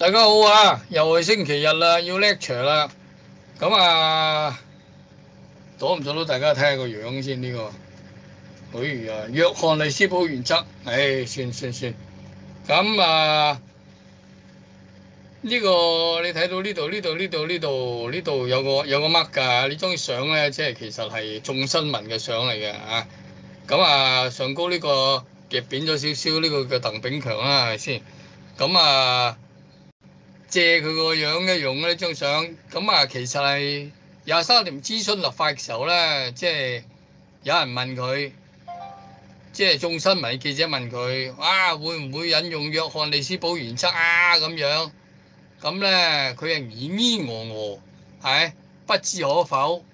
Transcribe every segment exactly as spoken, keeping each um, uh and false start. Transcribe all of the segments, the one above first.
大家好啊！又係星期日啦，要 lecture 啦。咁啊，阻唔阻到大家睇下個樣先呢、個？哎呀，約翰尼斯堡原則，唉，算算算。咁啊，呢、個你睇到呢度呢度呢度呢度呢度有個有個 mark 㗎。呢張相咧，即係其實係眾新聞嘅相嚟嘅啊。咁啊，上高呢個夾扁咗少少，呢個叫鄧炳強啦，係咪先？咁啊。借佢個樣嘅用呢張相，咁啊其實係廿三條諮詢立法嘅時候咧，即係有人問佢，即係眾新聞記者問佢，啊會唔會引用約翰尼斯堡原則啊咁樣？咁咧佢係依依我我，係不知可否，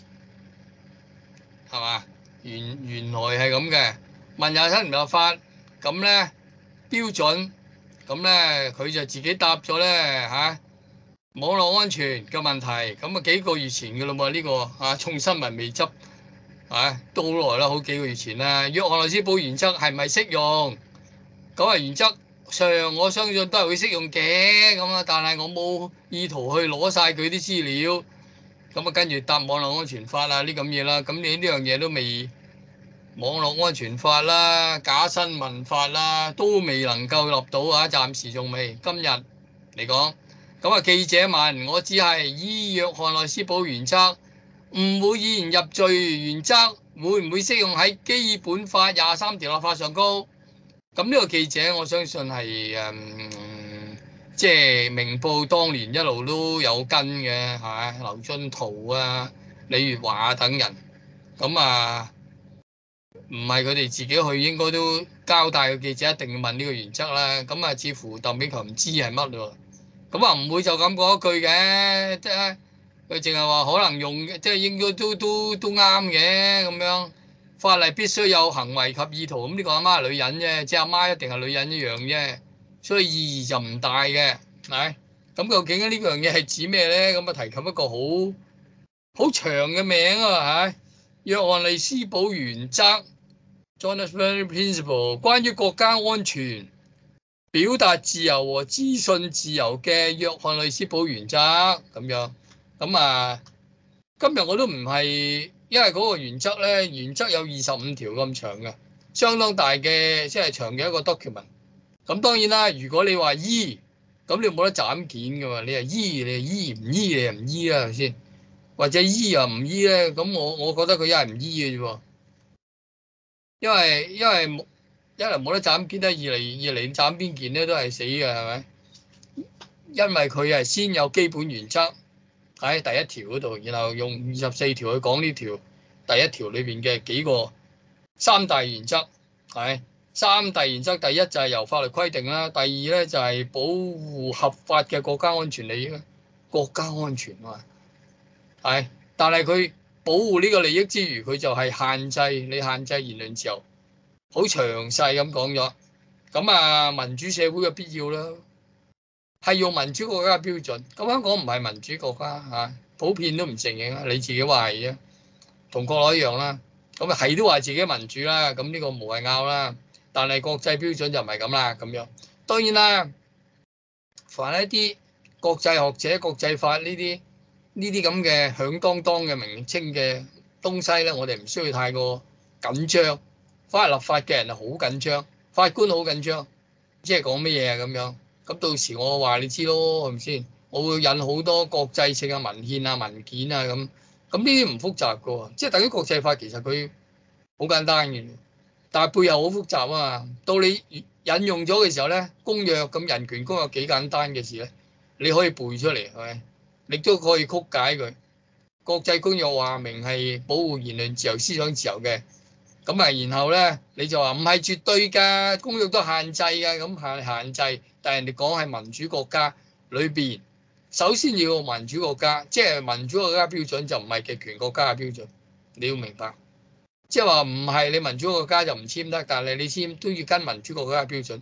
係嘛？原原來係咁嘅，問廿三條立法，咁咧標準，咁咧佢就自己答咗咧嚇。網絡安全嘅問題，咁啊幾個月前嘅啦喎，呢個啊眾新聞未執，啊都好耐啦，好幾個月前啦。約翰內斯堡原則係咪適用？咁啊原則上我相信都係會適用嘅，咁啊但係我冇意圖去攞晒佢啲資料，咁啊跟住答網絡安全法啊呢咁嘢啦，咁你呢樣嘢都未，網絡安全法啦、假新聞法啦，都未能夠立到啊，暫時仲未。今日嚟講。咁啊！記者問我只係依約翰內斯堡原則，唔會以言入罪原則，會唔會適用喺基本法廿三條立法上高？咁呢個記者我相信係誒，即係明報當年一路都有跟嘅嚇，劉津圖啊、李月華等人。咁啊，唔係佢哋自己去，應該都交代個記者一定要問呢個原則啦。咁啊，似乎鄧炳強唔知係乜喎。咁啊，唔會就咁講一句嘅，即係佢淨係話可能用嘅，即係應該都都都啱嘅咁樣。法例必須有行為及意圖，咁呢個阿媽係女人啫，即係阿媽一定係女人一樣啫，所以意義就唔大嘅，係。咁究竟呢樣嘢係指咩咧？咁啊提及一個好好長嘅名啊，嚇，約翰尼斯堡原則 （Johannesburg Principle） 關於國家安全、表達自由和資訊自由嘅約翰內斯堡原則咁樣，咁啊，今日我都唔係，因為嗰個原則咧，原則有二十五條咁長嘅，相當大嘅，即係長嘅一個 document。咁當然啦，如果你話依，咁你冇得斬件噶嘛，你係依，你係依唔依，你又唔依啦，係咪先？或者依又唔依咧，咁我我覺得佢一係唔依嘅啫喎，因為因為冇。一嚟冇得斬件啦，二嚟二嚟斬邊件咧都係死嘅，係咪？因為佢係先有基本原則喺第一條嗰度，然後用二十四條去講呢條第一條裏邊嘅幾個三大原則，係三大原則。第一就係由法律規定啦，第二咧就係保護合法嘅國家安全利益啦，國家安全啊，係。但係佢保護呢個利益之餘，佢就係限制你限制言論自由。好詳細咁講咗，咁啊民主社會嘅必要啦，係用民主國家嘅標準。咁香港唔係民主國家嚇，普遍都唔承認啊。你自己話係啫，同國內一樣啦。咁啊係都話自己民主啦，咁呢個無謂拗啦。但係國際標準就唔係咁啦，咁樣。當然啦，凡一啲國際學者、國際法呢啲呢啲咁嘅響當當嘅名稱嘅東西咧，我哋唔需要太過緊張。法律立法嘅人係好緊張，法官好緊張，即係講乜嘢啊咁樣。咁到時我話你知咯，係咪先？我會引好多國際性嘅文獻啊、文件啊咁。咁呢啲唔複雜嘅喎，即係等於國際法其實佢好簡單嘅，但係背後好複雜啊嘛。到你引用咗嘅時候咧，公約咁人權公約幾簡單嘅事咧，你可以背出嚟係咪？你都可以曲解佢。國際公約話明係保護言論自由、思想自由嘅。咁啊，然後咧，你就話唔係絕對㗎，公約都限制㗎，咁係限制。但係人哋講係民主國家裏邊，首先要有民主國家，即係民主國家標準就唔係極權國家嘅標準，你要明白。即係話唔係你民主國家就唔簽得，但係你簽都要跟民主國家嘅標準。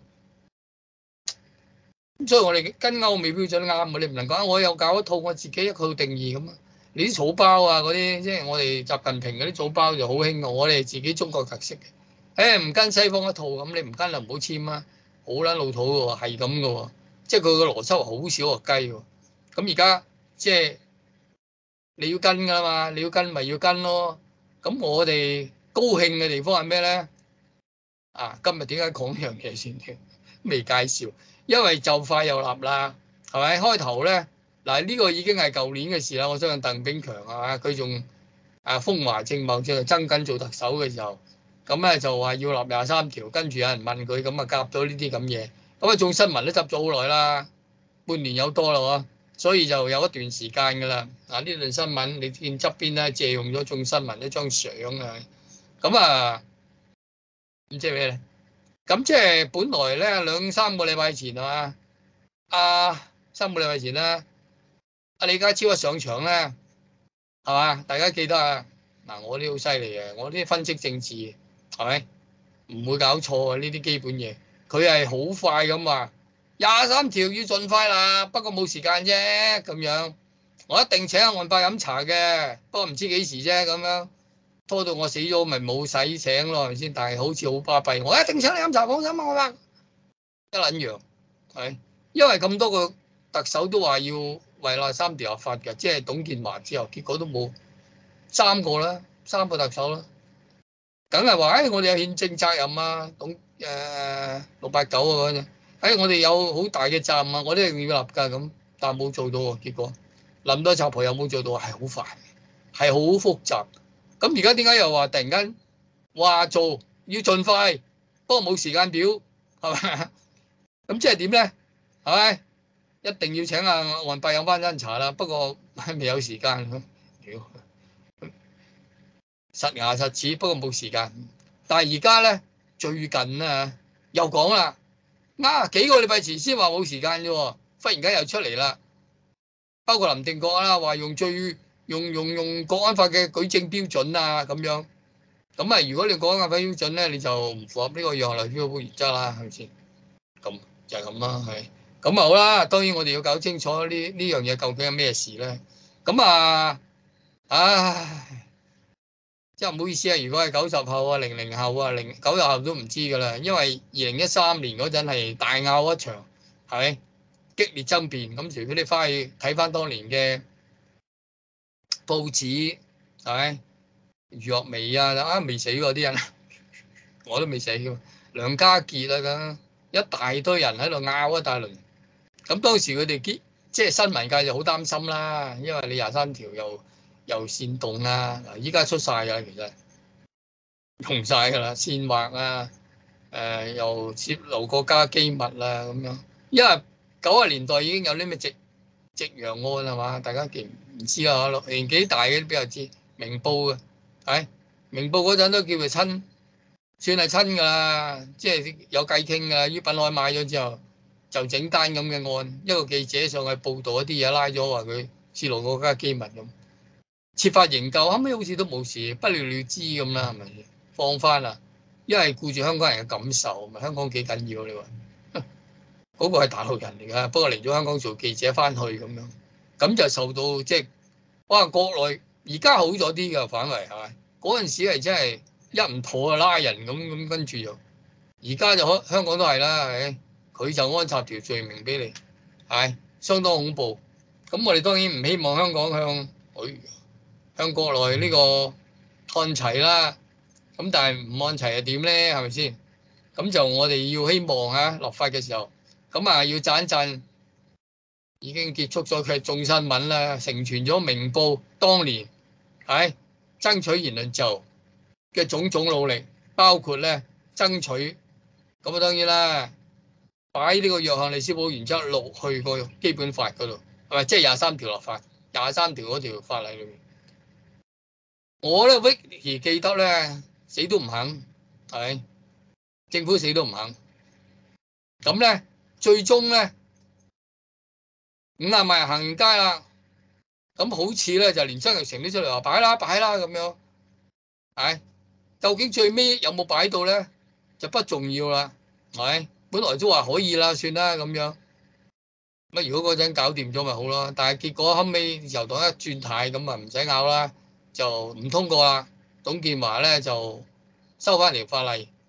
咁所以我哋跟歐美標準啱嘅，你唔能講我有搞一套我自己一套定義咁啊。你啲草包啊嗰啲，即係我哋習近平嗰啲草包就好興嘅，我哋自己中國特色嘅。誒唔跟西方一套咁，你唔跟就唔好簽啊，好撚老土嘅喎，係咁嘅喎。 即係佢個邏輯好少個雞喎。咁而家即係你要跟㗎啦嘛，你要跟咪要跟咯。咁我哋高興嘅地方係咩咧？啊，今日點解講呢樣嘢先？未介紹，因為就快又立啦，係咪？開頭咧嗱，呢個已經係舊年嘅事啦。我相信鄧炳強係嘛，佢仲啊風華正茂，即係曾緊做特首嘅時候，咁咧就話要立廿三條，跟住有人問佢，咁啊夾咗呢啲咁嘢，咁啊眾新聞都執咗好耐啦，半年有多啦喎，所以就有一段時間㗎啦。嗱，呢段新聞你見側邊咧借用咗眾新聞一張相啊，咁啊〜咁即係咩咧？咁即係本來咧兩三個禮拜前係嘛？啊，三個禮拜前咧，阿李家超一上場咧，係嘛？大家記得啊？嗱，我啲好犀利嘅，我啲分析政治係咪？唔會搞錯啊！呢啲基本嘢，佢係好快咁話廿三條要盡快啦，不過冇時間啫咁樣。我一定請阿案發飲茶嘅，不過唔知幾時啫咁樣。拖到我死咗，咪冇使請咯，係咪先？但係好似好巴閉，我一定請你飲茶，放心啊，我話一撚樣係，因為咁多個特首都話要為廿三條立法嘅，即係董建華之後，結果都冇三個啦，三個特首啦，梗係話誒，我哋有憲政責任啊，董誒六八九啊嗰陣，誒我哋有好大嘅責任啊，我都一定要立㗎咁，但係冇做到喎，結果林多插婆又冇做到，係好煩，係好複雜。咁而家點解又話突然間話做要盡快，不過冇時間表係咪？咁即係點咧？係咪一定要請阿黃伯飲翻餐茶啦？不過未有時間，屌實牙實齒，不過冇時間。但係而家咧最近啊又講啦，啊幾個禮拜前先話冇時間啫，忽然間又出嚟啦。包括林定國啦，話用最用用用國安法嘅舉證標準啊，咁樣咁啊！如果你國安法標準咧，你就唔符合呢個約翰內斯堡原則啦，係咪先？咁就係咁啦，係咁啊好啦。當然我哋要搞清楚呢呢樣嘢究竟係咩事咧。咁啊，唉，真係唔好意思啊！如果係九十後啊、零零後啊、零九十後都唔知㗎啦，因為二零一三年嗰陣係大拗一場，係咪激烈爭辯？咁除非你翻去睇翻當年嘅報紙係咪？余若薇啊，啊未死嗰啲人，我都未死㗎。梁家傑啊，咁一大堆人喺度拗一大輪。咁當時佢哋啲即係新聞界就好擔心啦，因為你廿三條又又煽動啊，嗱依家出晒㗎，其實用晒㗎啦，煽惑啊，誒、呃、又泄露國家機密啊咁樣。因為九十年代已經有啲咩夕夕陽案係嘛，大家記唔知啊？年紀大嘅都比較知。明報嘅係明報嗰陣都叫佢親，算係親㗎啦，即係有計傾㗎啦。于品海買咗之後，就整單咁嘅案，一個記者上去報導一啲嘢，拉咗話佢泄露國家機密咁，設法營救，後尾好似都冇事，不了了之咁啦，係咪？放翻啦，因為顧住香港人嘅感受，咪香港幾緊要你話？嗰個係大陸人嚟㗎，不過嚟咗香港做記者翻去咁樣，咁就受到即係哇國內而家好咗啲㗎，反為係咪？嗰陣時係真係一唔妥就拉人咁咁，跟住就而家就香港都係啦，係佢就安插條罪名俾你，係相當恐怖。咁我哋當然唔希望香港向，哎、向國內呢個看齊啦。咁但係唔看齊又點咧？係咪先？咁就我哋要希望嚇落法嘅時候。咁啊，要讚一讚已經結束咗佢眾新聞啦，成全咗明報當年係爭取言論自由嘅種種努力，包括咧爭取咁啊，當然啦，擺呢個約翰尼斯堡原則落去個基本法嗰度，係咪即係廿三條立法？廿三條嗰條法例裏面，我咧 Vicky 記得咧，死都唔肯，係咪？政府死都唔肯，咁咧。最終咧，五萬萬人行街啦，咁好似咧就連張玉成都出嚟話擺啦擺啦咁樣，係究竟最尾有冇擺到咧就不重要啦，係本來都話可以啦，算啦咁樣，乜如果嗰陣搞掂咗咪好咯？但係結果後尾自由黨一轉軚咁啊，唔使拗啦，就唔通過啦。董建華咧就收翻條法例，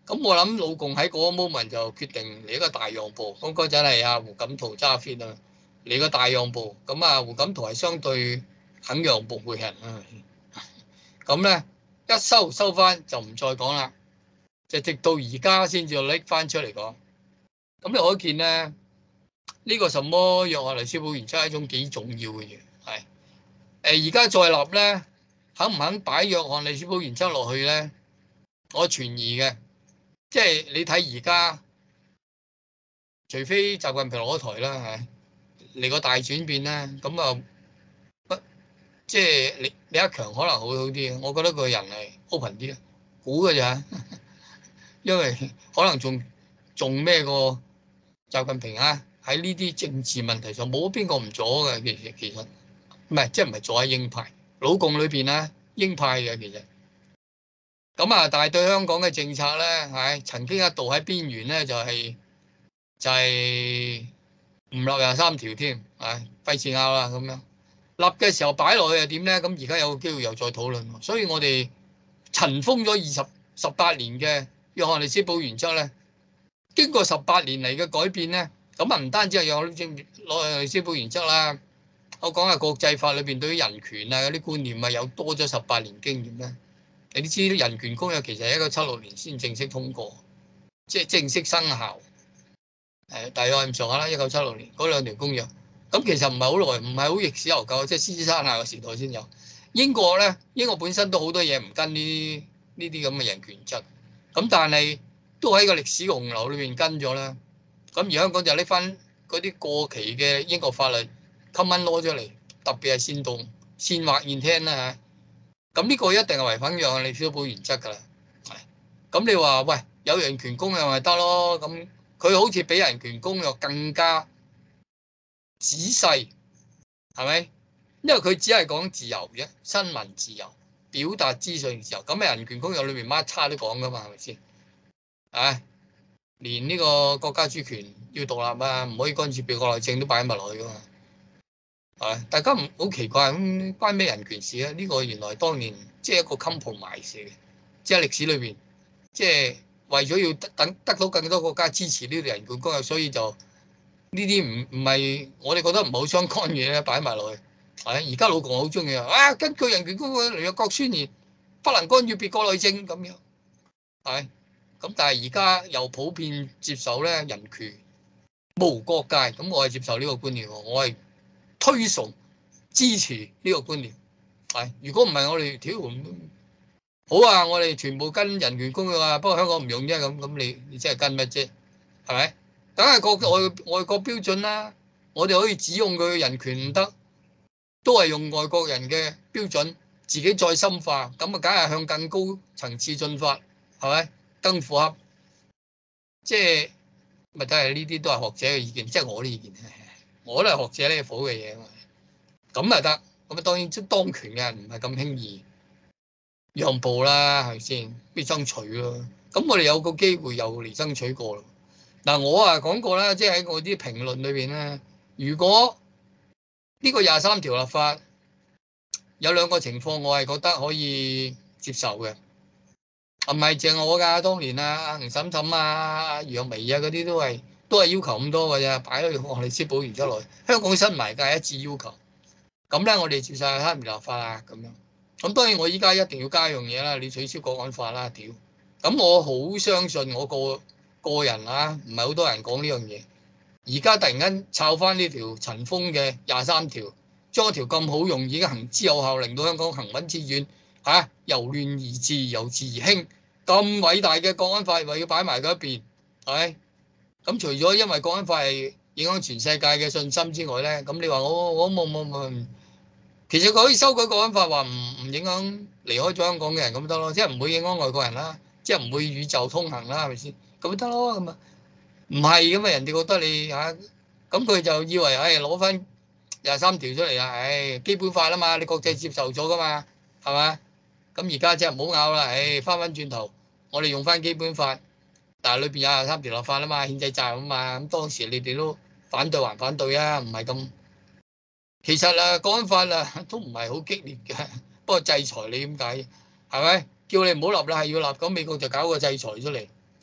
咁我諗老共喺嗰個 moment 就決定嚟一個大讓步。咁嗰陣係阿胡錦濤揸 fit 啊，嚟個大讓步。咁啊，胡錦濤係相對肯讓步嘅人啊。咁咧一收收翻就唔再講啦，就直到而家先至拎翻出嚟講。咁你可見咧，呢、這個什麼約翰尼斯堡原則係一種幾重要嘅嘢，係誒而家再立咧，肯唔肯擺約翰尼斯堡原則落去咧？我存疑嘅，即係你睇而家，除非習近平落咗台啦，係嚟個大轉變啦，咁啊不即係李李克強可能會好啲，我覺得個人係 open 啲，估嘅咋，因為可能仲仲咩個習近平啊？喺呢啲政治問題上冇邊個唔左嘅，其實其實唔係即係唔係左喺鷹派老共裏邊咧，鷹派嘅其實。咁啊，但係對香港嘅政策咧，係曾經一度喺邊緣咧，就係就係唔立廿三條添，係費事拗啦咁樣。立嘅時候擺落去係點咧？咁而家有個機會又再討論。所以我哋塵封咗二十十八年嘅約翰尼斯堡原則咧，經過十八年嚟嘅改變咧，咁啊唔單止係約翰尼斯堡原則啦，我講下國際法裏邊對於人權啊嗰啲觀念啊，有多咗十八年經驗咧。你知啲人權公約其實係一九七六年先正式通過，即係正式生效。誒，大約咁上下啦，一九七六年嗰兩條公約。咁其實唔係好耐，唔係好歷史悠久，即係獅子山下嘅時代先有。英國咧，英國本身都好多嘢唔跟呢呢啲咁嘅人權原則，咁但係都喺個歷史洪流裏邊跟咗啦。咁而香港就拎翻嗰啲過期嘅英國法律 common law 出嚟，特別係煽動、煽惑 intent 啦嚇。咁呢個一定係違反約翰尼斯堡原則㗎啦。咁你話喂，有人權公約咪得咯？咁佢好似比人權公約更加仔細，係咪？因為佢只係講自由啫，新聞自由、表達資訊自由。咁喺人權公約裏面乜叉都講㗎嘛，係咪先？唉，連呢個國家主權要獨立啊，唔可以干涉別國內政都擺埋落去㗎嘛。係，大家唔好奇怪咁關咩人權事啊？呢個原來當年即係一個 compromise 嘅，即係歷史裏邊，即係為咗要得等得到更多國家支持呢條人權公約，所以就呢啲唔唔係我哋覺得唔係好相干嘅咧，擺埋落去。係，而家老共好中意啊，根據人權公約嚟約國宣言，不能干預別國內政咁樣。係，咁但係而家又普遍接受咧人權無國界，咁我係接受呢個觀念，我係推崇支持呢個觀念，係如果唔係我哋條好啊，我哋全部跟人權公約啊，不過香港唔用啫，咁咁你你真係跟乜啫？係咪？梗係國外外國標準啦，我哋可以指用佢嘅人權唔得，都係用外國人嘅標準，自己再深化，咁啊梗係向更高層次進發，係咪？更符合，即係咪都係呢啲都係學者嘅意見，即係我啲意見。我都係學者呢伙嘅嘢，咁啊得，咁啊當然即當權嘅人唔係咁輕易讓步啦，係咪先？必爭取咯。咁我哋有個機會又嚟爭取過啦。嗱，我啊講過啦，即係喺我啲評論裏邊咧，如果呢個廿三條立法有兩個情況，我係覺得可以接受嘅，唔係淨係我㗎，當年啊，吳嬸嬸啊、楊眉啊嗰啲都係。都係要求咁多嘅啫，擺喺約翰尼斯堡原則內。香港新聞界一致要求，咁咧我哋接晒黑面立法啊咁樣。咁當然我依家一定要加樣嘢啦，你取消國安法啦，屌！咁我好相信我個個人啊，唔係好多人講呢樣嘢。而家突然間抄翻呢條塵封嘅廿三條，將一條咁好用、已經行之有效，令到香港行穩致遠嚇，由亂而治，由治而興，咁偉大嘅國安法，為要擺埋嗰一邊，係咪？咁除咗因為國安法係影響全世界嘅信心之外咧，咁你話我我冇冇冇，其實佢可以修改國安法，話唔唔影響離開咗香港嘅人咁得咯，即係唔會影響外國人啦，即係唔會宇宙通行啦，係咪先？咁得咯，咁啊唔係咁啊，人哋覺得你嚇，咁佢就以為唉攞翻廿三條出嚟啊，唉基本法啊嘛，你國際接受咗噶嘛，係嘛？咁而家即係唔好拗啦，唉翻返轉頭，我哋用翻基本法。但係裏邊有廿三條立法啊嘛，憲制責任啊嘛，咁當時你哋都反對還反對啊，唔係咁。其實啊，國安法啊都唔係好激烈嘅，不過制裁你點解？係咪？叫你唔好立啦，係要立，咁美國就搞個制裁出嚟，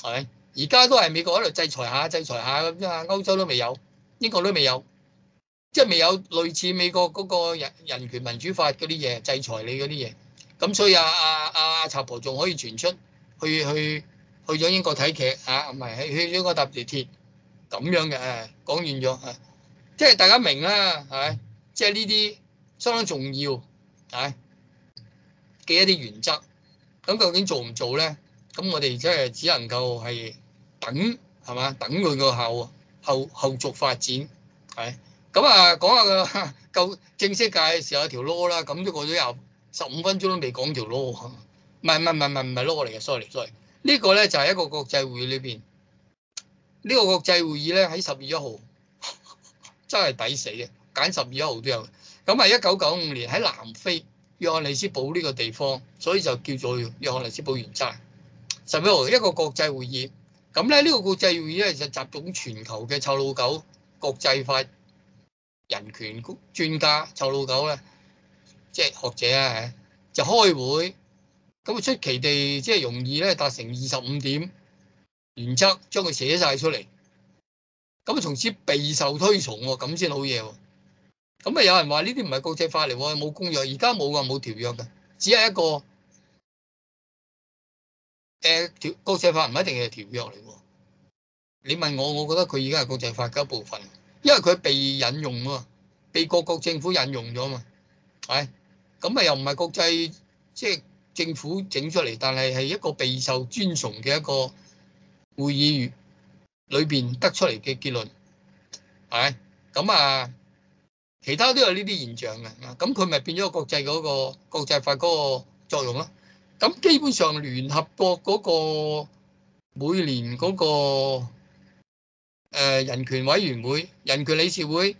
係咪？而家都係美國喺度制裁下、制裁下咁啫嘛，歐洲都未有，英國都未有，即係未有類似美國嗰個人人權民主法嗰啲嘢制裁你嗰啲嘢。咁所以啊啊啊賊婆仲可以傳出去去去咗英國睇劇啊，唔係去去咗個搭地鐵咁樣嘅誒，講完咗啊，即係大家明啦，係咪？即係呢啲相當重要係嘅一啲原則。咁究竟做唔做咧？咁我哋即係只能夠係等係嘛？等佢個後後後續發展係。咁啊，講下個夠正式界嘅時候有條 law 啦，咁都過咗廿十五分鐘都未講條 law，唔係唔係唔係唔係 law 嚟嘅 ，sorry sorry。呢個咧就係一個國際會議裏邊，呢個國際會議咧喺十月一號，真係抵死嘅，揀十月一號都有。咁係一九九五年喺南非約翰尼斯堡呢個地方，所以就叫做約翰尼斯堡原則。十月一號一個國際會議，咁咧呢個國際會議咧就集中全球嘅臭老狗國際法人權專家臭老狗咧，即係學者啊，就開會，咁啊出奇地即係容易咧達成二十五點原則，將佢寫晒出嚟，咁啊從此備受推崇喎，咁先好嘢喎。咁啊有人話呢啲唔係國際法嚟喎，冇公約，而家冇㗎，冇條約嘅，只係一個誒條、呃、國際法唔一定係條約嚟喎。你問我，我覺得佢已經係國際法嘅一部分。因為佢被引用喎，被各國政府引用咗嘛，係咁啊，又唔係國際即係政府整出嚟，但係係一個備受尊崇嘅一個會議裏邊得出嚟嘅結論，係咁啊，其他都有呢啲現象嘅，咁佢咪變咗國際嗰個國際法嗰個作用咯。咁基本上聯合國嗰個每年嗰個誒人權委員會、人權理事會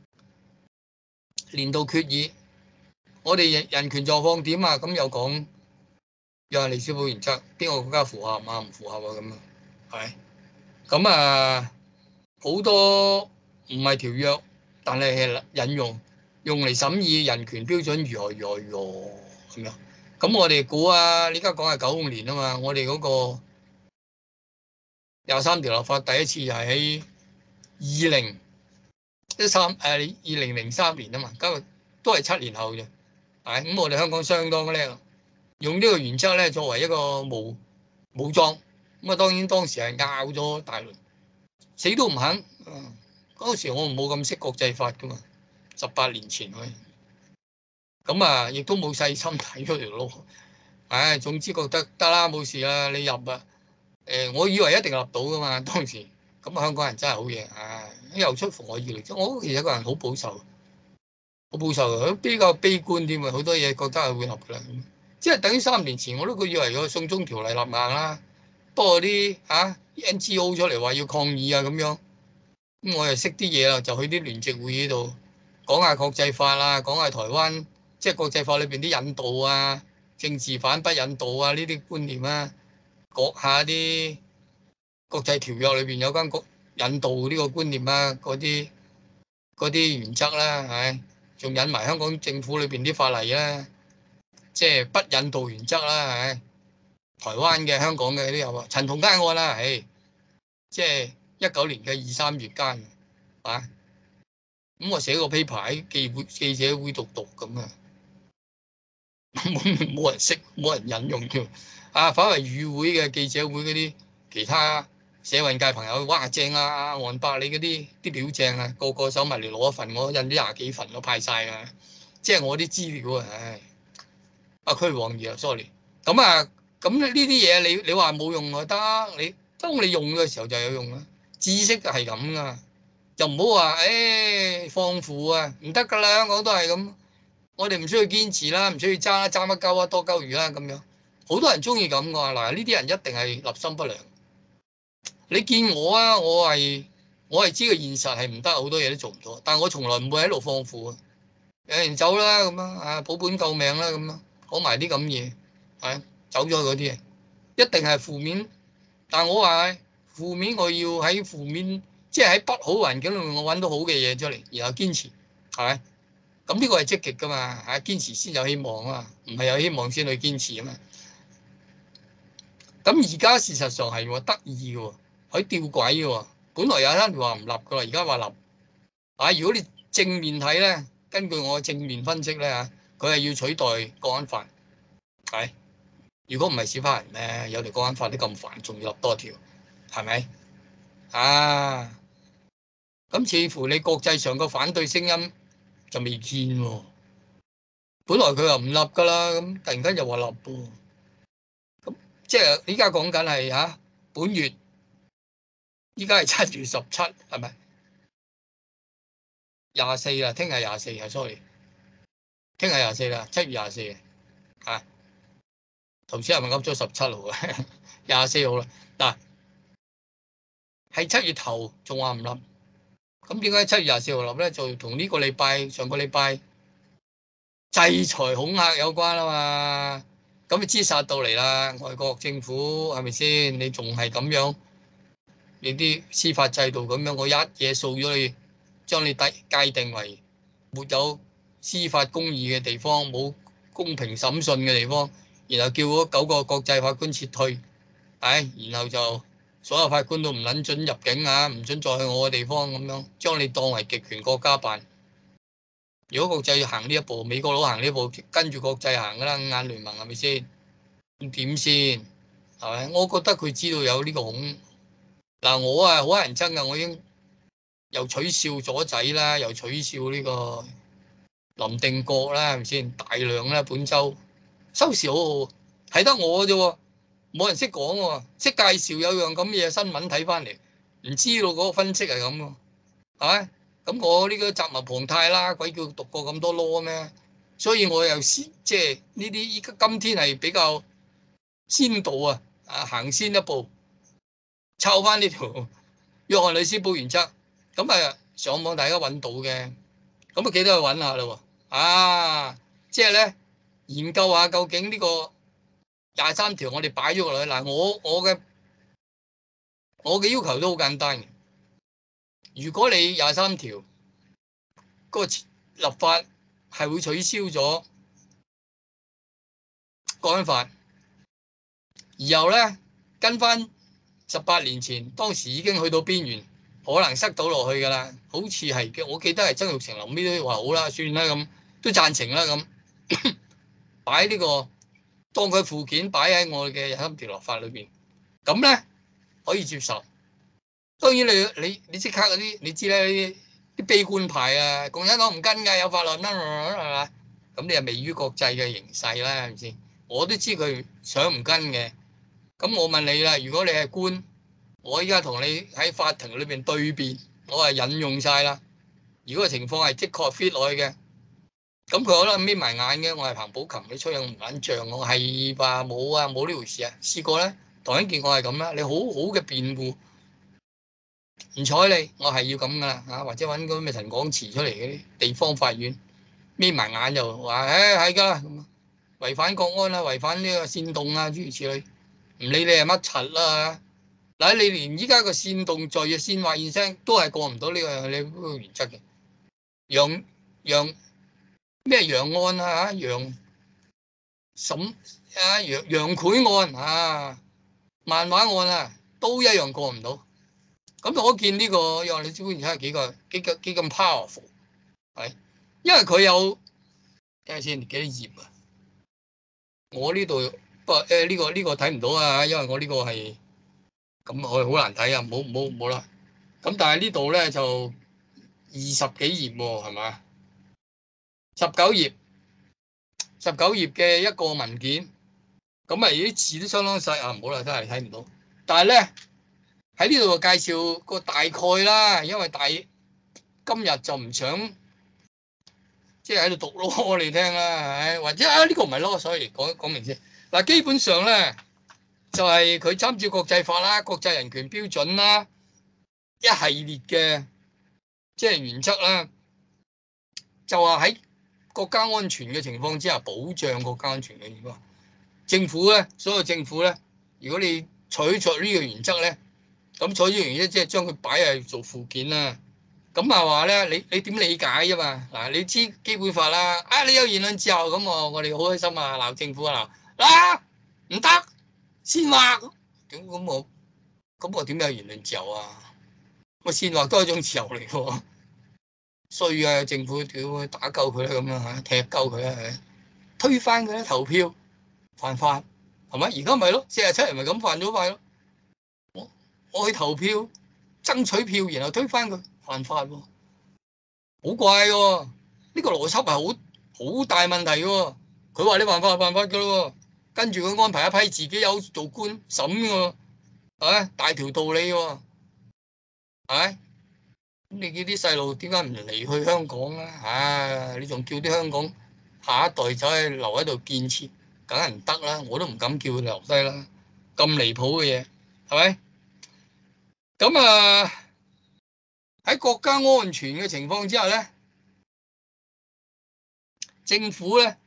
年度決議，我哋人人權狀況點啊？咁又講約翰尼斯堡原則，邊個國家符合啊？唔符合啊？咁啊，係咁啊，好多唔係條約，但係係引用用嚟審議人權標準如何如何如何咁樣。咁我哋估啊，你而家講係九五年啊嘛，我哋嗰個廿三條立法第一次係喺二零一三誒二零零三年啊嘛，今日都係七年後啫。係咁，我哋香港相當叻，用呢個原則咧作為一個武武裝。咁啊，當然當時係拗咗大輪，死都唔肯。嗰時我冇咁識國際法噶嘛，十八年前去。咁啊，亦都冇細心睇嗰條路。唉，總之覺得得啦，冇事啦，你入啊。誒，我以為一定入到噶嘛，當時。咁啊，香港人真係好嘢，唉，又出乎我意料。我其實個人好保守。好保守嘅，比較悲觀啲啊，好多嘢覺得係會合嘅啦。即係等於三年前我都以為個送中條例立硬啦，不過啲啊 N G O 出嚟話要抗議啊咁樣，咁我又識啲嘢啦，就去啲聯席會議度講下國際法啊，講下台灣即係國際法裏邊啲引導啊、政治犯不引導啊呢啲觀念啊，講下啲國際條約裏邊有關國引導呢個觀念啊，嗰啲嗰啲原則啦，係。仲引埋香港政府裏邊啲法例啦，即係不引渡原則啦，係台灣嘅、香港嘅都有啊。陳同佳案啦，係即係一九年嘅二三月間啊。咁我寫個 paper 喺記會記者會讀讀咁啊，冇冇人識，冇人引用添啊。反為與會嘅記者會嗰啲其他社運界朋友，哇正啊！韓伯你嗰啲啲料正啊，個個手埋嚟攞一份，我印咗廿幾份，我派晒啊！即係我啲資料啊，唉，阿區王爺啊 sorry。咁啊，咁呢啲嘢你你話冇用啊得，你當你用嘅時候就有用啦。知識就係咁噶，就唔好話誒放負啊，唔得噶啦，香港都係咁。我哋唔需要堅持啦，唔需要揸揸乜鳩啊，多鳩魚啦咁樣。好多人中意咁噶，嗱呢啲人一定係立心不良。你見我啊，我係我係知個現實係唔得，好多嘢都做唔到，但係我從來唔會喺度放負啊！有人走啦咁啊，啊保本救命啦咁啊，講埋啲咁嘢，係走咗嗰啲嘢，一定係負面。但係我話負面，我要喺負面，即係喺不好環境裏面，我揾到好嘅嘢出嚟，然後堅持，係咪？咁呢個係積極噶嘛？嚇，堅持先有希望啊嘛，唔係有希望先去堅持啊嘛。 咁而家事實上係喎得意嘅喎，可以吊詭嘅喎。本來有一條話唔立㗎啦，而家話立。啊，如果你正面睇咧，根據我正面分析咧嚇，佢係要取代國安法。係，如果唔係小花人咧，有條國安法都咁煩，仲要立多條，係咪？啊，咁似乎你國際上個反對聲音就未見喎。本來佢又唔立㗎啦，咁突然間又話立喎。咁即係依家講緊係嚇本月，依家係七月十七，係咪？廿四啦，聽日廿四啊 sorry，聽日廿四啦，七月廿四啊。頭先係咪噏咗十七號啊？廿四號啦，嗱，係七月頭仲話唔立，咁點解七月廿四號立咧？就同呢個禮拜上個禮拜制裁恐嚇有關啊嘛。咁你知殺到嚟啦，外國政府係咪先？你仲係咁樣，你啲司法制度咁樣，我一嘢掃咗你，將你界定為沒有司法公義嘅地方，冇公平審訊嘅地方，然後叫嗰九個國際法官撤退，唉，然後就所有法官都唔撚准入境啊，唔准再去我嘅地方咁樣，將你當為極權國家辦。如果國際行呢一步，美國佬行呢一步，跟住國際行㗎啦，五眼聯盟係咪先？咁點先？係咪？我覺得佢知道有呢個恐嗱，我啊好人憎㗎，我已經又取笑左仔啦，又取笑呢個林定國啦，係咪先？大量啦，本周收視好好，係得我啫喎，冇人識講喎，識介紹有樣咁嘅嘢新聞睇翻嚟，唔知道嗰個分析係咁喎，係咪？咁我呢個責無旁貸啦，鬼叫讀過咁多 law 咩？所以我又先即係呢啲依家今天係比較先導啊，啊行先一步，抄翻呢條約翰里斯堡原則，咁啊上網大家揾到嘅，咁啊記得去揾下咯喎，啊即係咧研究下究竟呢個廿三條我哋擺咗落去嗱，我我嘅我嘅要求都好簡單嘅。如果你廿三條嗰個立法係會取消咗國安法，然後咧跟翻十八年前當時已經去到邊緣，可能塞到落去㗎啦。好似係嘅，我記得係曾鈺成臨尾都話好啦，算啦咁，都贊成啦咁，擺呢個當佢附件擺喺我嘅廿三條立法裏邊，咁咧可以接受。當然你你你即刻嗰啲，你知啦，啲啲悲觀派啊，共產黨唔跟㗎，有法律啦，係嘛？咁你係未於國際嘅形勢啦，係咪先？我都知佢想唔跟嘅。咁我問你啦，如果你係官，我依家同你喺法庭裏邊對辯，我係引用晒啦。如果個情況係的確 fit 落去嘅，咁佢可能眯埋眼嘅。我係彭寶琴，你吹唔撚脹，我係話冇啊，冇呢回事啊。試過咧，唐英傑我係咁啦，你好好嘅辯護。唔睬你，我係要咁噶啦嚇，或者揾嗰咩陳廣祠出嚟嗰啲地方法院，眯埋眼就話，誒係噶，違反國安啦，違反呢個煽動啊諸如此類，唔理你係乜柒啦。嗱，你連依家個煽動罪嘅煽惑現聲都係過唔到呢個你嗰個原則嘅。楊楊咩楊案啊嚇，楊審啊楊楊賄案啊，漫畫案啊，都一樣過唔到。咁可見呢個約翰里斯堡原則係幾個幾個幾咁 powerful 係，因為佢有睇下先幾多頁啊？我呢度不過誒呢個呢個睇唔到啊，因為我呢個係咁我好難睇啊，冇冇冇啦。咁但係呢度咧就二十幾頁喎，係嘛？十九頁，十九頁嘅一個文件，咁啊啲字都相當細啊，唔好啦，真係睇唔到。但係咧。喺呢度介紹個大概啦，因為大今日就唔想即係喺度讀咯，你聽啦，唉，或者啊呢個唔係咯，所以講講明先。嗱，基本上咧就係佢參照國際法啦、國際人權標準啦，一系列嘅即係原則啦，就話喺國家安全嘅情況之下保障國家安全嘅情況。政府咧，所有政府咧，如果你取咗呢個原則咧。咁採呢樣嘢即係將佢擺係做附件啦。咁啊話咧，你你點理解啫嘛？嗱，你知基本法啦，啊你有言論自由咁我我哋好開心啊，鬧政府啊鬧，啊唔得，先話點咁我咁我點有言論自由啊？我煽惑都係一種自由嚟喎，衰啊！政府屌打鳩佢啦咁樣嚇，踢鳩佢啦，推翻佢啦，投票犯法係咪？而家咪咯，四十七人咪咁犯咗法咯。我我去投票爭取票，然後推翻佢犯法喎，好怪喎！呢個邏輯係好好大問題喎。佢話你犯法犯法㗎咯喎，跟住佢安排一批自己有做官審㗎喎，啊大條道理喎，係。咁你叫啲細路點解唔離去香港咧？唉，你仲叫啲香港下一代走去留喺度建設，梗係唔得啦！我都唔敢叫佢留低啦，咁離譜嘅嘢，係咪？咁啊喺國家安全嘅情況之下咧，政府咧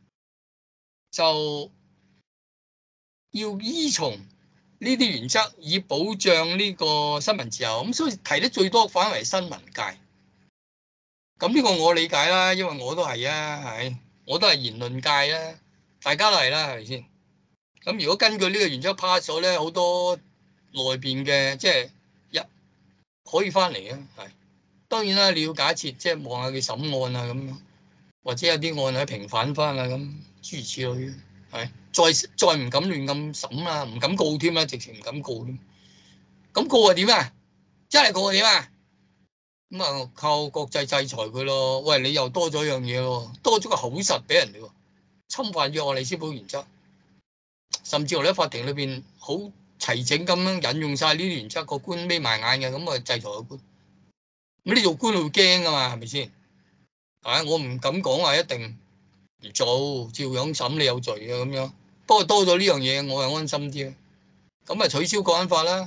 就要依從呢啲原則，以保障呢個新聞自由。咁所以提得最多反為新聞界。咁呢個我理解啦，因為我都係啊，係，我都係言論界啦，大家都係啦，係咪先？咁如果根據呢個原則 pass 咗咧，好多內邊嘅即係一可以翻嚟啊，係。當然啦，你要假設即係望下佢審案啊咁，或者有啲案係平反翻啊咁，諸如此類，係。再再唔敢亂咁審啦，唔敢告添啦，直情唔敢告添。咁告係點啊？真係告係點啊？咁啊，靠國際制裁佢咯。喂，你又多咗樣嘢喎，多咗個口實俾人哋喎，侵犯約翰尼斯堡原則，甚至乎喺法庭裏邊好齊整咁樣引用晒呢啲原則，個官眯埋眼嘅，咁啊制裁個官。咁你做官會驚噶嘛？係咪先？係我唔敢講話一定唔做，照樣審你有罪嘅咁樣。不過多咗呢樣嘢，我係安心啲啊。咁啊，取消國安法啦。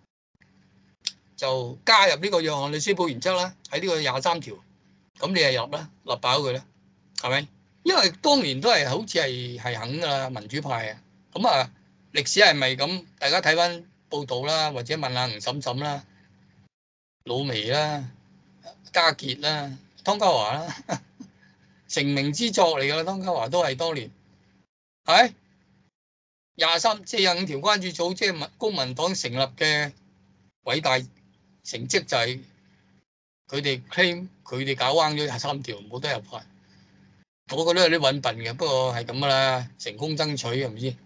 就加入呢個約翰尼斯堡原則啦，喺呢個廿三條，咁你係入啦，立爆佢啦，係咪？因為當年都係好似係係肯噶啦，民主派啊，咁啊歷史係咪咁？大家睇翻報道啦，或者問下吳嬸嬸啦、老眉啦、家傑啦、湯家驊啦，成名之作嚟噶啦，湯家驊都係當年係廿三即係廿五條關注組，即係公民黨成立嘅偉大成績就係佢哋 claim 佢哋搞彎咗廿三條冇得入法，我覺得有啲揾笨嘅，不過係咁噶啦，成功爭取係咪先？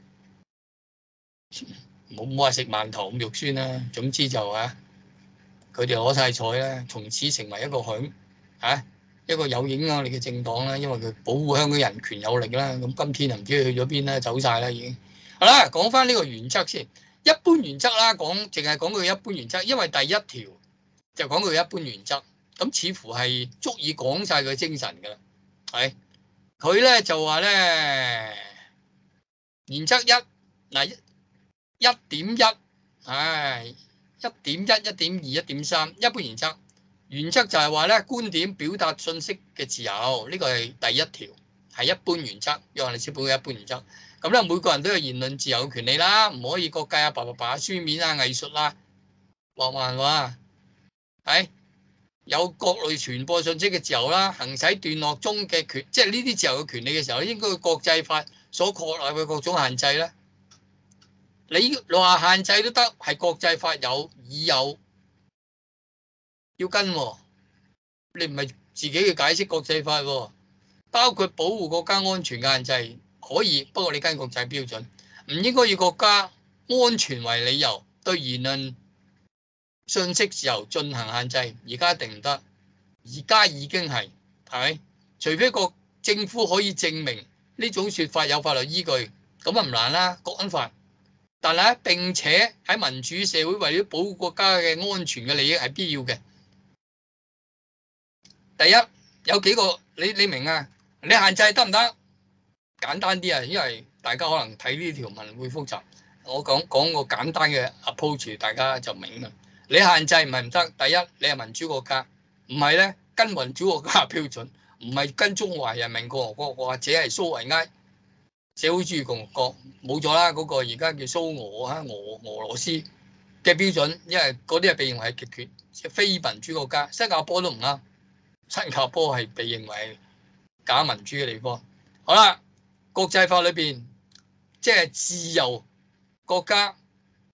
冇冇話食饅頭咁肉酸啦，總之就啊，佢哋攞晒彩啦，從此成為一個響啊一個有影響力嘅政黨啦，因為佢保護香港人權有力啦。咁今天又唔知去咗邊啦，走晒啦已經。好啦，講翻呢個原則先。一般原則啦，講淨係講佢一般原則，因為第一條就講佢一般原則，咁似乎係足以講晒佢精神噶啦。係佢咧就話咧，原則一嗱一一點一，唉，一點一、一點二、一點三，一般原則。原則就係話咧，觀點表達信息嘅自由，呢個係第一條，係一般原則。約翰尼斯堡嘅一般原則。咁咧，每個人都有言論自由嘅權利啦，唔可以各界啊、白白白書面啊、藝術啦、畫漫畫，係有各類傳播信息嘅自由啦，行使段落中嘅權，即係呢啲自由嘅權利嘅時候，應該國際法所確立嘅各種限制咧。你話限制都得，係國際法有已有要跟喎，你唔係自己去解釋國際法喎，包括保護國家安全嘅限制。可以，不過你跟國際標準，唔應該以國家安全為理由對言論信息自由進行限制。而家一定唔得，而家已經係係咪？除非個政府可以證明呢種説法有法律依據，咁啊唔難啦，國安法。但係咧，並且喺民主社會為咗保護國家嘅安全嘅利益係必要嘅。第一有幾個你你明啊？你限制得唔得？簡單啲啊，因為大家可能睇呢條文會複雜，我講講個簡單嘅 approach，大家就明啦。你限制唔係唔得，第一你係民主國家，唔係咧跟民主國家標準，唔係跟中華人民共和國或者係蘇維埃社會主義共和國，冇咗啦，嗰個而家叫蘇俄啊俄俄羅斯嘅標準，因為嗰啲係被認為係極權，即係非民主國家。新加坡都唔啱，新加坡係被認為假民主嘅地方。好啦。國際法裏邊，即係自由國家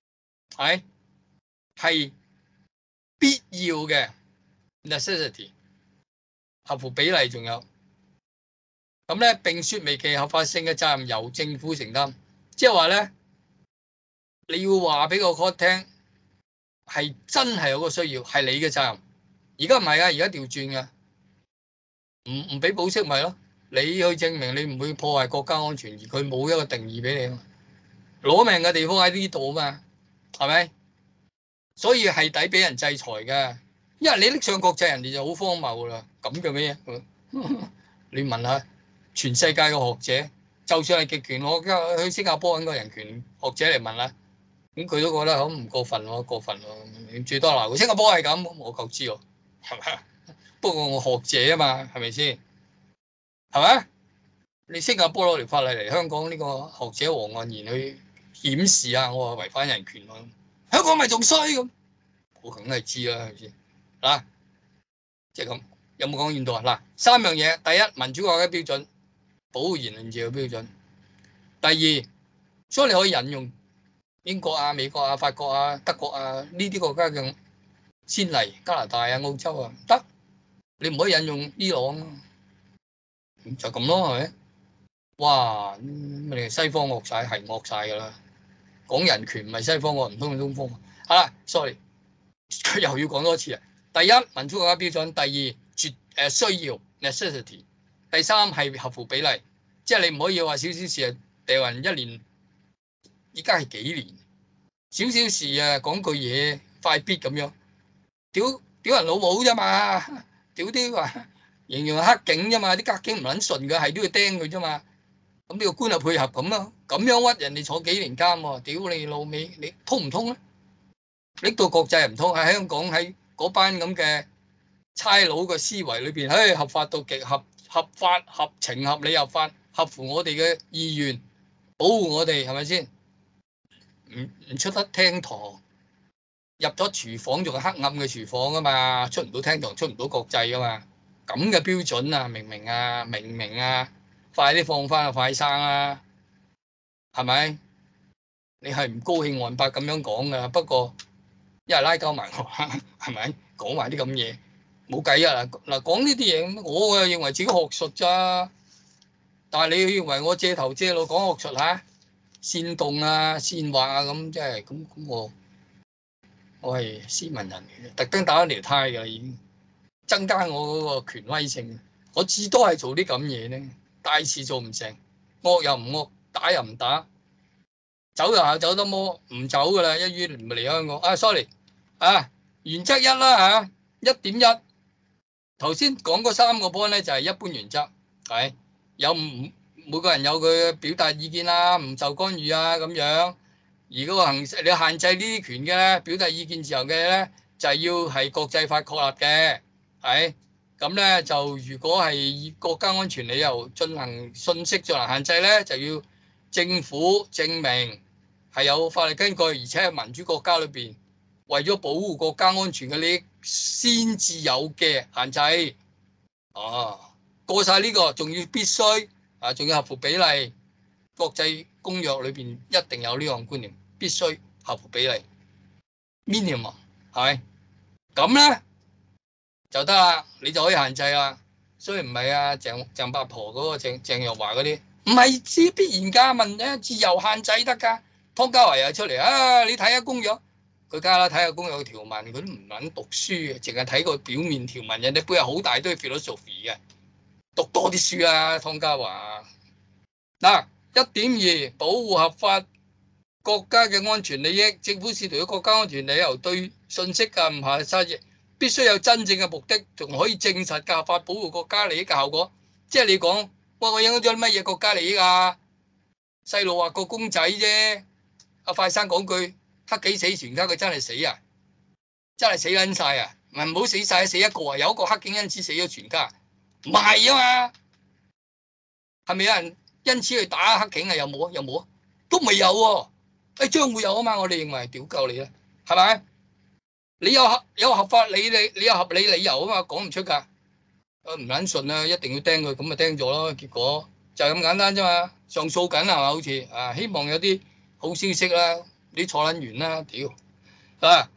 係係必要嘅 necessity， 合乎比例，仲有咁咧，並說明其合法性嘅責任由政府承擔，即係話咧，你要話俾個 court 聽，係真係有個需要，係你嘅責任。而家唔係啊，而家調轉嘅，唔唔俾保釋咪咯？你去證明你唔會破壞國家安全，而佢冇一個定義俾你啊。攞命嘅地方喺呢度啊嘛，係咪？所以係抵俾人制裁嘅，因為你拎上國際，人哋就好荒謬啦。咁嘅咩？你問下全世界嘅學者，就算係極權，我去新加坡揾個人權學者嚟問啦，咁佢都覺得好唔過分喎，過分喎。最多鬧新加坡係咁，我夠知喎，係咪？不過我學者啊嘛，係咪先？係咪？你新加坡攞條法例嚟香港呢個學者黃岸然去檢視啊，我話違反人權咯，香港咪仲衰咁？我梗係知啦，係咪先？嗱，即係咁，有冇講現到啊？嗱，三樣嘢，第一，民主國家標準，保護言論自由標準。第二，所以你可以引用英國啊、美國啊、法國啊、德國啊呢啲國家嘅先例，加拿大啊、澳洲啊得，你唔可以引用伊朗啊，就咁咯，係咪？哇！你西方惡晒，係惡晒噶啦，講人權唔係西方惡，唔通係東方？好啦 sorry， 佢又要講多次啊！第一，民主國家標準；第二，絕誒需要 necessity；第三係合乎比例，即係你唔可以話少少事啊掉人一年，依家係幾年？少少事啊講句嘢快必咁樣，屌屌人老母啫嘛，屌啲話形容黑警啫嘛，啲黑警唔撚順嘅，係都要釘佢啫嘛。咁呢個官就配合咁咯，咁樣屈人哋坐幾年監喎，屌你老味，你通唔通咧？拎到國際唔通，喺香港喺嗰班咁嘅差佬嘅思維裏邊，唉，合法到極，合合法合情合理合法，合乎我哋嘅意願，保護我哋係咪先？唔唔出得廳堂，入咗廚房仲係黑暗嘅廚房啊嘛，出唔到廳堂，出唔到國際噶嘛，咁嘅標準啊，明唔明啊？明唔明啊？快啲放翻個快生啦，係咪？你係唔高興黃伯咁樣講噶，不過一係拉鳩埋我，係咪？講埋啲咁嘢，冇計啊！嗱嗱，講呢啲嘢，我又認為自己學術咋，但係你認為我借頭借路講學術嚇，煽動啊、煽惑啊咁，即係咁咁我我係斯文人嚟嘅，特登打咗條呔㗎，已經增加我嗰個權威性。我至多係做啲咁嘢咧。大事做唔成，惡又唔惡，打又唔打，走又係走得摸，唔走噶啦，一於唔嚟香港。啊 ，sorry， 啊，原則一啦嚇，一點一，頭先講嗰三個 point 咧就係一般原則，係有唔每個人有佢表達意見啦，唔受干預啊咁樣。而嗰個行你限制呢啲權嘅咧，表達意見自由嘅咧，就係要係國際法確立嘅，係。咁咧就如果係以國家安全理由進行信息進行限制咧，就要政府證明係有法律根據，而且係民主國家裏邊為咗保護國家安全嘅利益先至有嘅限制。哦、啊，過晒呢個，仲要必須啊，仲要合乎比例。國際公約裏邊一定有呢個觀念，必須合乎比例 minimum 係咪？咁咧就得啦，你就可以限制啦。所以唔係啊，鄭鄭八婆嗰個鄭鄭若驊嗰啲，唔係知必然加問咧，自由限制得噶。湯家驊又出嚟啊，你睇下公約，佢加啦睇下公約嘅條文，佢都唔撚讀書嘅，淨係睇個表面條文，人哋背後好大堆 philosophy 嘅，讀多啲書啊，湯家驊。嗱，一點二，保護合法國家嘅安全利益，政府試圖嘅國家安全理由對信息嘅唔下差異。必須有真正嘅目的，仲可以證實嘅合法保護國家利益嘅效果。即係你講，喂，我影響咗乜嘢國家利益啊？細路話個公仔啫。阿快生講句，黑警死全家，佢真係死啊！真係死撚晒啊！唔係唔好死晒，死一個啊！有一個黑警因此死咗全家，唔係啊嘛？係咪有人因此去打黑警啊？有冇啊？有冇啊？都未有喎。誒，將會有啊嘛？我哋認為屌夠你啦，係咪？你有合有合法理你你有合理理由啊嘛，講唔出噶，唔撚順啊，一定要釘佢，咁咪釘咗咯，結果就係咁簡單啫嘛。上訴緊係嘛，好似啊，希望有啲好消息啦， 你坐撚完啦，屌啊！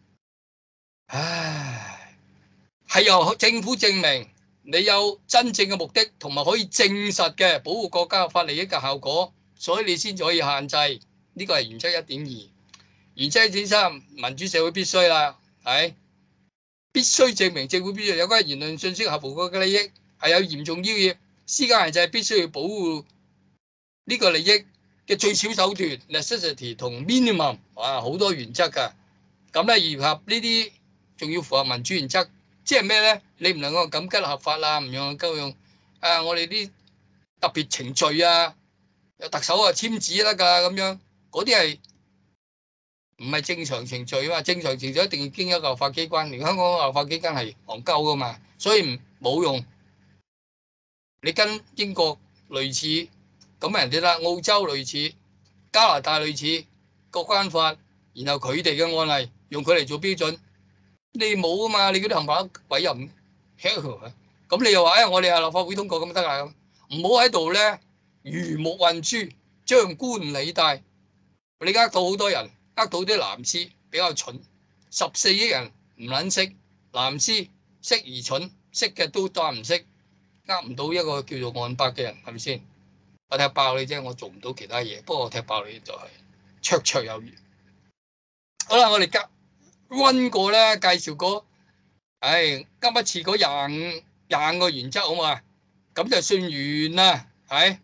唉，係由政府證明你有真正嘅目的，同埋可以證實嘅保護國家法利益嘅效果，所以你先至可以限制。呢個係原則一點二。原則一點三，民主社會必須啦，係必須證明政府必須有關言論信息合乎國家利益，係有嚴重要挾，施加限制必須要保護呢個利益嘅最少手段 necessity 同 minimum， 哇，好多原則㗎。咁咧，而合呢啲仲要符合民主原則，即係咩咧？你唔能夠緊急合法啦，唔用夠用啊！我哋啲特別程序啊，有特首啊簽字得㗎咁樣，嗰啲係唔係正常程序啊嘛？正常程序一定要經一個立法機關，而香港立法機關係戇鳩㗎嘛，所以唔冇用。你跟英國類似，咁人哋啦，澳洲類似，加拿大類似國關法，然後佢哋嘅案例用佢嚟做標準，你冇啊嘛？你嗰啲冚唪唥委任，咁你又話誒，我哋係立法會通過咁得啦咁，唔好喺度咧魚目混珠，張冠李戴，你呃到好多人，呃到啲藍絲比較蠢，十四億人唔撚識藍絲，識而蠢，識嘅都當唔識。呃唔到一個叫做岸伯嘅人，係咪先？我踢爆你啫，我做唔到其他嘢。不過我踢爆你就係綽綽有餘。好啦，我哋夾溫過咧，介紹過，唉，今一次嗰廿五廿五個原則好嘛？咁就算完啦，係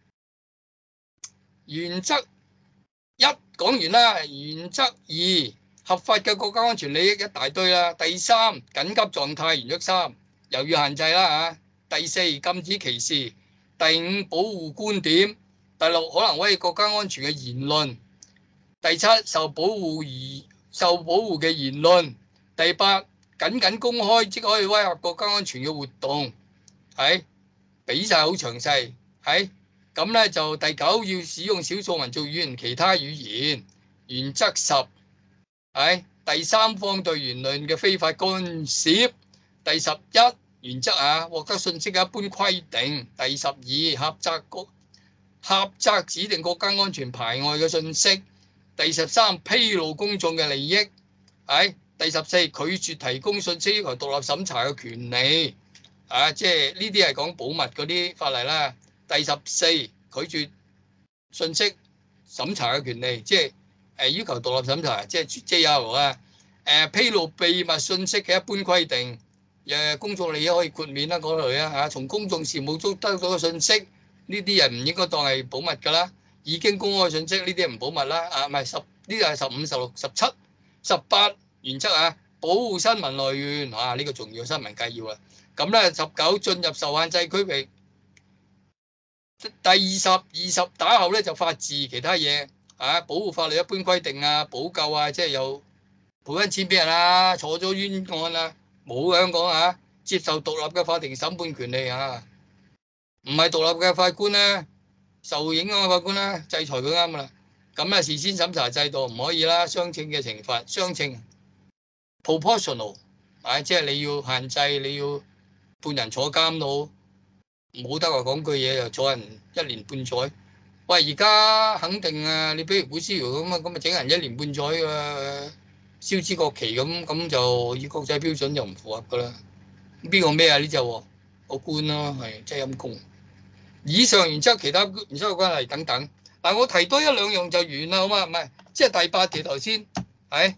原則一講完啦，原則二合法嘅國家安全利益一大堆啦。第三緊急狀態原則三又要限制啦嚇。第四禁止歧視，第五保護觀點，第六可能威脅國家安全嘅言論，第七受保護而受保護嘅言論，第八僅僅公開即可以威脅國家安全嘅活動，係俾晒好詳細，係咁咧就第九要使用少數民族語言其他語言，原則十，係第三方對言論嘅非法干涉，第十一。原則啊，獲得信息嘅一般規定。第十二，狹窄國狹窄指定國家安全排外嘅信息。第十三，披露公眾嘅利益。係第十四，拒絕提供信息要求獨立審查嘅權利。啊，即係呢啲係講保密嗰啲法例啦。第十四，拒絕信息審查嘅權利，即係誒要求獨立審查，即係 J R 啊。誒披露秘密信息嘅一般規定。誒公眾利益可以豁免啦，嗰類啊嚇，從公眾事務中得到嘅信息，呢啲人唔應該當係保密㗎啦。已經公開信息呢啲唔保密啦。啊，唔係十呢個係十五、十六、十七、十八原則啊，保護新聞來源啊，呢個重要新聞計要啊。咁咧十九進入受限制區域，第二十、二十打後咧就法治其他嘢啊，保護法律一般規定啊，補救啊，即係有賠翻錢俾人啊，坐咗冤案啊。冇香港啊，接受獨立嘅法庭審判權利啊，唔係獨立嘅法官咧，受影響嘅法官咧，制裁佢啱噶啦。咁啊，事先審查制度唔可以啦，相稱嘅懲罰，相稱 proportional， 啊，即係你要限制，你要判人坐監到，冇得話講句嘢又坐人一年半載。喂，而家肯定啊，你比如古思堯咁啊，咁啊整人一年半載啊。燒紙國旗咁，咁就以國際標準就唔符合噶啦。邊個咩啊？呢隻喎個官咯，係真係陰公。以上原則，其他原則嘅關係等等。嗱，我提多一兩樣就完啦，好嘛？唔係，即係第八條頭先，係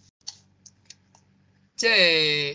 即係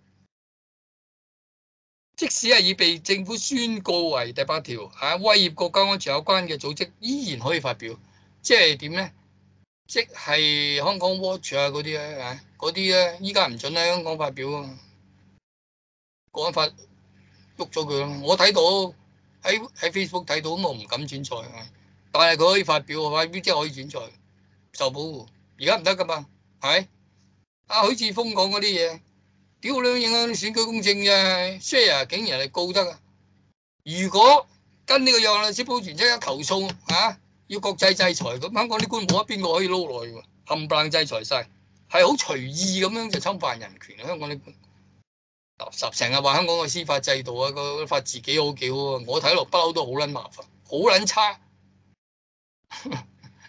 即使係已被政府宣告為第八條嚇威脅國家安全有關嘅組織，依然可以發表。即係點咧？即係香港 Watch 啊嗰啲咧，啊嗰啲咧，依家唔準喺香港發表啊，國安法喐咗佢咯。我睇到喺喺 Facebook 睇到，我唔敢轉載啊。但係佢可以發表，發表即係可以轉載，受保護。而家唔得噶嘛，係啊，許智峰講嗰啲嘢，屌你影響選舉公正嘅 share 竟然係告得啊！如果跟呢個約翰斯保全即刻投訴啊！要國際制裁咁，香港啲官冇一邊個可以撈落去喎，冚唪唥制裁晒，係好隨意咁樣就侵犯人權。香港啲官垃圾，成日話香港嘅司法制度啊，個法治幾好幾好啊，我睇落不嬲都好撚麻煩，好撚差，不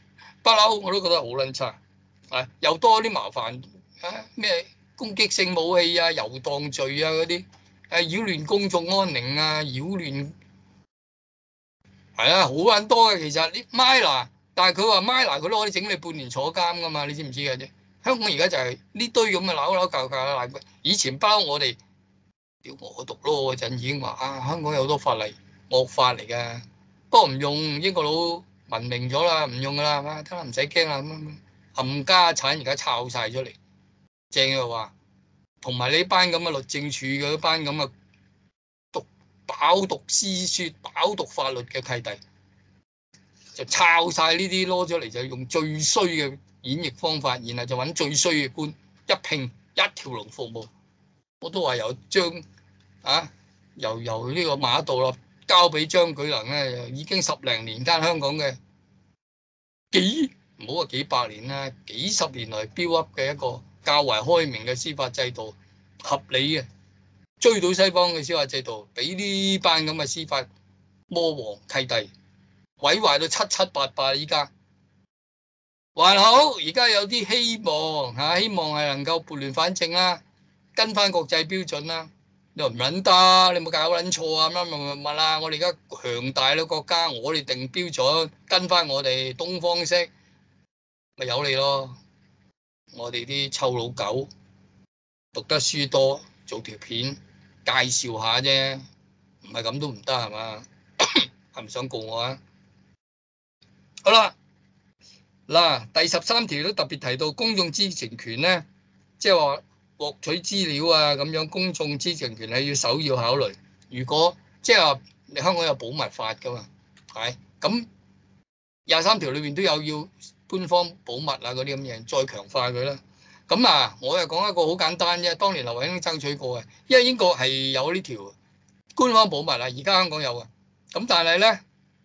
不嬲我都覺得好撚差，啊又多啲麻煩啊咩攻擊性武器啊、遊蕩罪啊嗰啲，誒擾亂公眾安寧啊、擾亂係啊好撚多嘅其實啲 minor，但係佢話 minor 佢都可以整你半年坐監噶嘛，你知唔知嘅啫？香港而家就係呢堆咁嘅扭扭教教爛鬼，以前包我哋。屌我讀咯嗰陣已經話啊，香港有好多法例惡法嚟㗎，不過唔用英國佬文明咗啦，唔用㗎啦，得啦唔使驚啦咁，冚家產而家抄晒出嚟，正嘅話，同埋呢班咁嘅律政處嘅班咁嘅讀飽讀詩書、飽讀法律嘅契弟，就抄晒呢啲攞咗嚟，就用最衰嘅演繹方法，然後就揾最衰嘅官一拼一條龍服務。我都話由張啊，由由呢個馬道立交俾張舉能咧，已經十零年間香港嘅幾唔好話幾百年啦，幾十年來 build up 嘅一個較為開明嘅司法制度，合理嘅追到西方嘅司法制度，俾呢班咁嘅司法魔王契弟毀壞到七七八八，依家還好，而家有啲希望嚇、啊，希望係能夠撥亂反正啦。跟翻國際標準啦，你話唔撚得，你冇搞撚錯啊！乜乜乜乜啦，我哋而家強大嘅國家，我哋定標準，跟翻我哋東方式，咪有你咯。我哋啲臭老狗讀得書多，做條片介紹下啫，唔係咁都唔得係嘛？係咪想告我啊？好啦，嗱第十三條都特別提到公眾知情權咧，即係話。獲取資料啊，咁樣公眾知情權係要首要考慮。如果即係話你香港有保密法噶嘛，係咁廿三條裏邊都有要官方保密啊嗰啲咁嘢，再強化佢啦。咁啊，我又講一個好簡單啫。當年劉慧卿爭取過嘅，因為英國係有呢條官方保密啊，而家香港有嘅。咁但係咧，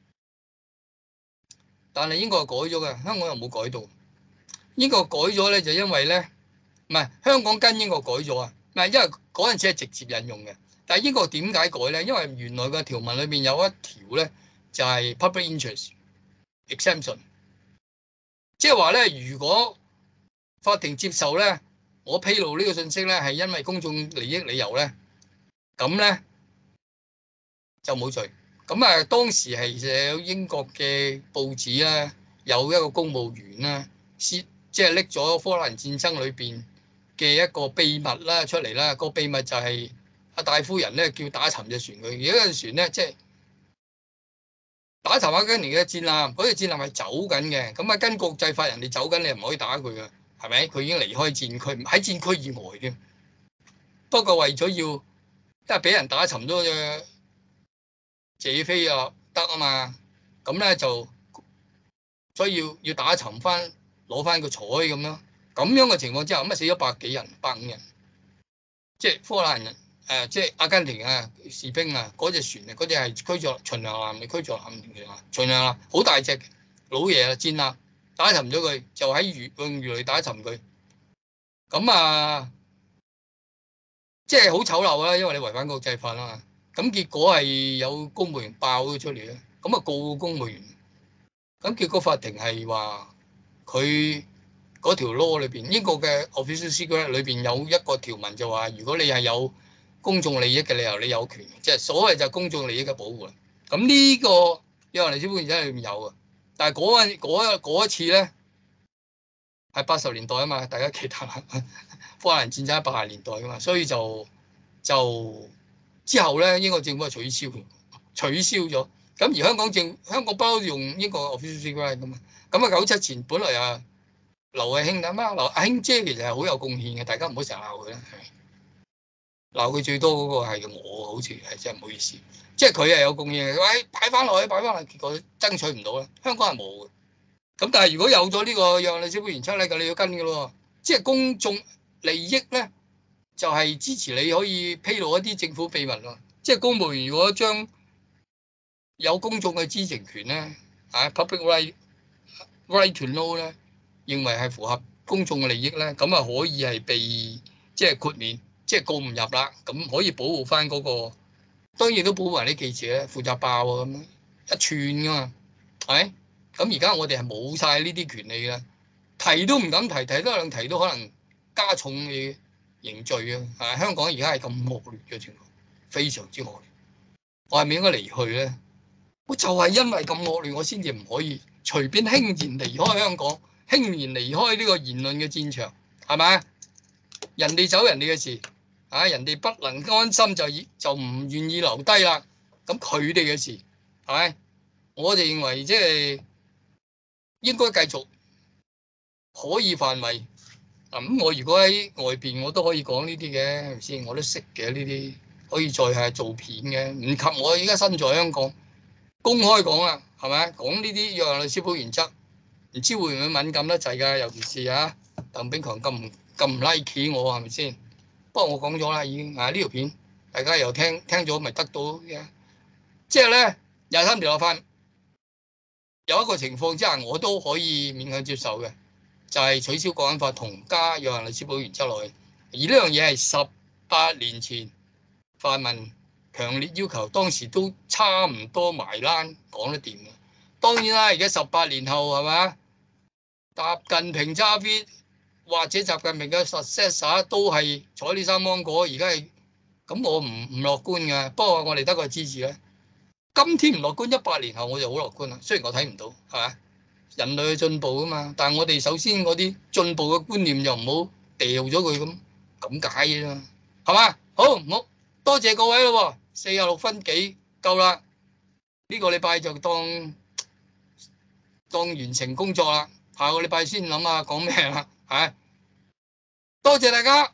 但係英國係改咗嘅，香港又冇改到。英國改咗咧，就因為咧。唔係香港跟英國改咗啊，唔係因為嗰陣時係直接引用嘅，但係英國點解改咧？因為原來個條文裏邊有一條咧，就係 public interest exemption，即係話咧，如果法庭接受咧，我披露呢個信息咧係因為公眾利益理由咧，咁咧就冇罪。咁啊，當時係有英國嘅報紙啦，有一個公務員啦，先即係拎咗科蘭戰爭裏邊嘅一個秘密啦出嚟啦，個秘密就係阿大夫人咧叫打沉隻船佢，而家隻船咧即係打沉阿根廷嘅戰艦，嗰隻戰艦係走緊嘅，咁啊跟國際法人哋走緊，你唔可以打佢噶，係咪？佢已經離開戰區，喺戰區以外添。不過為咗要，因為俾人打沉咗隻謝飛啊得啊嘛，咁咧就所以要要打沉翻，攞翻個彩咁咯。咁樣嘅情況之下，咁啊死咗百幾人、百五人，即係科蘭人，誒、呃，即係阿根廷啊士兵啊，嗰隻船啊，嗰隻係驅逐巡洋艦，咪驅逐艦嚟㗎，巡洋艦好大隻老爺啊，戰艦打沉咗佢，就喺魚用魚雷打沉佢，咁啊，即係好醜陋啦，因為你違反國際法啦嘛，咁結果係有公務員爆咗出嚟咧，咁啊告公務員，咁結果法庭係話佢。嗰條 law 裏邊，英國嘅 official secret 裏邊有一個條文就話，如果你係有公眾利益嘅理由，你有權，即係所謂就係公眾利益嘅保護啦。咁呢個《約翰尼斯本原則》裏面有嘅，但係嗰陣嗰嗰一次咧係八十年代啊嘛，大家記得科蘭戰爭係八十年代噶嘛，所以就就之後咧英國政府係取消取消咗。咁而香港政香港不嬲用英國 official secret 噶嘛，咁啊九七前本來啊。劉慧卿啊嘛，劉阿卿姐其實係好有貢獻嘅，大家唔好成日鬧佢啦。鬧佢最多嗰個係我，好似係真係唔好意思。即係佢係有貢獻嘅，喂擺翻落去，擺翻落去，結果爭取唔到啦。香港係冇嘅。咁但係如果有咗呢個約翰尼斯本原則咧，咁你要跟嘅咯。即係公眾利益咧，就係支持你可以披露一啲政府秘密咯。即係公務員如果將有公眾嘅知情權咧，啊 public right right to know 咧。認為係符合公眾嘅利益咧，咁啊可以係被即係豁免，即係告唔入啦。咁可以保護翻嗰個，當然都保護埋啲記者咧，負責爆啊咁樣一串噶嘛，係咪？ 咁而家我哋係冇晒呢啲權利嘅，提都唔敢提，提多兩提都可能加重嘅刑罪啊！啊，香港而家係咁惡劣嘅情況，非常之惡劣。我係咪應該離去咧？我就係因為咁惡劣，我先至唔可以隨便輕言離開香港，輕言離開呢個言論嘅戰場，係咪？人哋走人哋嘅事，啊，人哋不能安心就就唔願意留低啦。咁佢哋嘅事，係咪？我哋認為即係應該繼續可以範圍。咁我如果喺外邊，我都可以講呢啲嘅，係咪先？我都識嘅呢啲，可以再係做片嘅，唔及我而家身在香港公開講啊，係咪？講呢啲約翰內斯堡原則，唔知會唔會敏感得滯㗎？尤其是啊，鄧炳強咁咁唔 like 我，係咪先？不過我講咗啦，已經啊呢條片，大家又聽聽咗，咪得到嘅。即係咧廿三條立法有一個情況之下，我都可以勉強接受嘅。就係取消國安法同加約翰內斯堡原則落去，而呢樣嘢係十八年前泛民強烈要求，當時都差唔多埋欄講得掂嘅。當然啦，而家十八年後係咪？習近平揸 fit 或者習近平嘅 successor 都係睬呢三芒果，而家係咁，我唔唔樂觀嘅。不過我哋得個支持咧。今天唔樂觀，一百年後我就好樂觀啦。雖然我睇唔到，係咪？人類嘅進步啊嘛，但係我哋首先嗰啲進步嘅觀念就唔好掉咗佢咁咁解嘅啫，係嘛？好，唔好多謝各位咯，四十六分幾夠啦，呢個禮拜就當當完成工作啦，下個禮拜先諗下講咩啦，係，多謝大家。